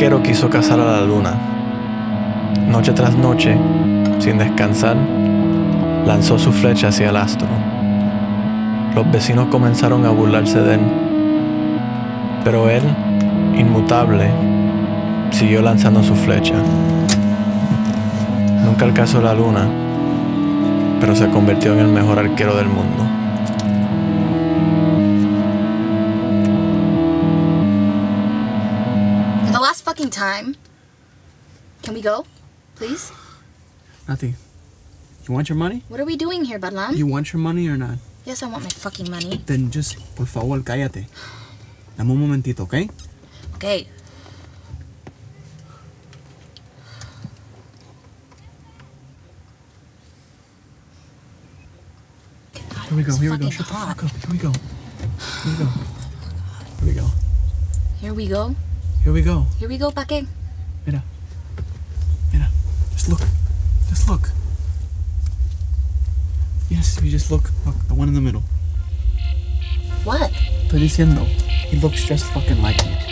arquero quiso cazar a la luna. Noche tras noche, sin descansar, lanzó su flecha hacia el astro. Los vecinos comenzaron a burlarse de él, pero él, inmutable, siguió lanzando su flecha. Nunca alcanzó la luna, pero se convirtió en el mejor arquero del mundo. For the last fucking time, can we go, please? Nati, you want your money? What are we doing here, Badlam? You want your money or not? Yes, I want my fucking money. Then just, por favor, cállate. Dame un momentito, ¿ok? Okay. Here we go, here we go. Fucking Shut the hot. fuck up. Here we go. Here we go. Here we go. Here we go. Here we go. Here we go, Paque. Mira. Mira. Just look. Just look. Yes, you just look. Look, the one in the middle. What? Estoy diciendo. He looks just fucking like me.